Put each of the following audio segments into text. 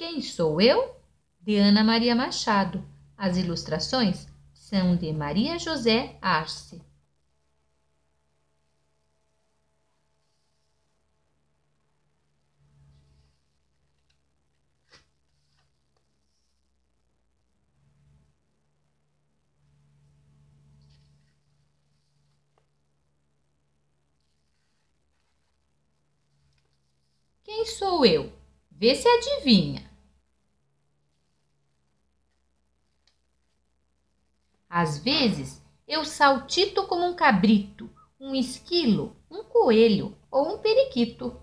Quem sou eu? De Ana Maria Machado. As ilustrações são de Maria José Arce. Quem sou eu? Vê se adivinha. Às vezes eu saltito como um cabrito, um esquilo, um coelho ou um periquito.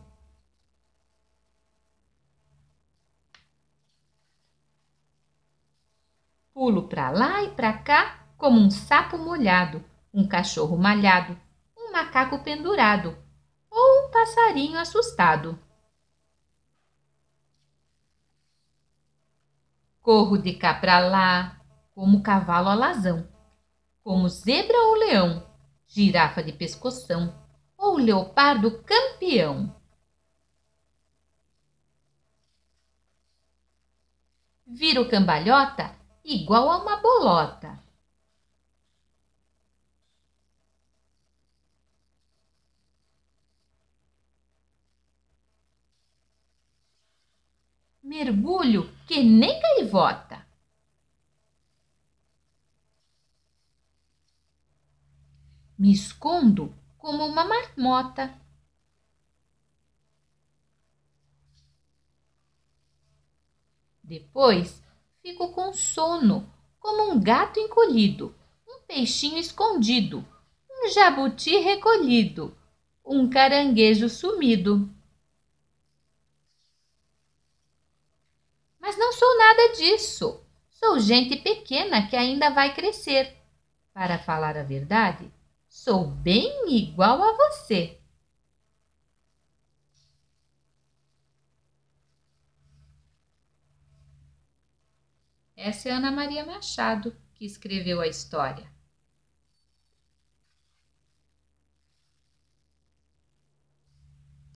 Pulo para lá e para cá como um sapo molhado, um cachorro malhado, um macaco pendurado ou um passarinho assustado. Corro de cá para lá como cavalo alazão, como zebra ou leão, girafa de pescoção ou leopardo campeão. Viro cambalhota igual a uma bolota. Mergulho que nem gaivota. Me escondo como uma marmota. Depois fico com sono, como um gato encolhido, um peixinho escondido, um jabuti recolhido, um caranguejo sumido. Mas não sou nada disso. Sou gente pequena que ainda vai crescer. Para falar a verdade, sou bem igual a você. Essa é Ana Maria Machado que escreveu a história.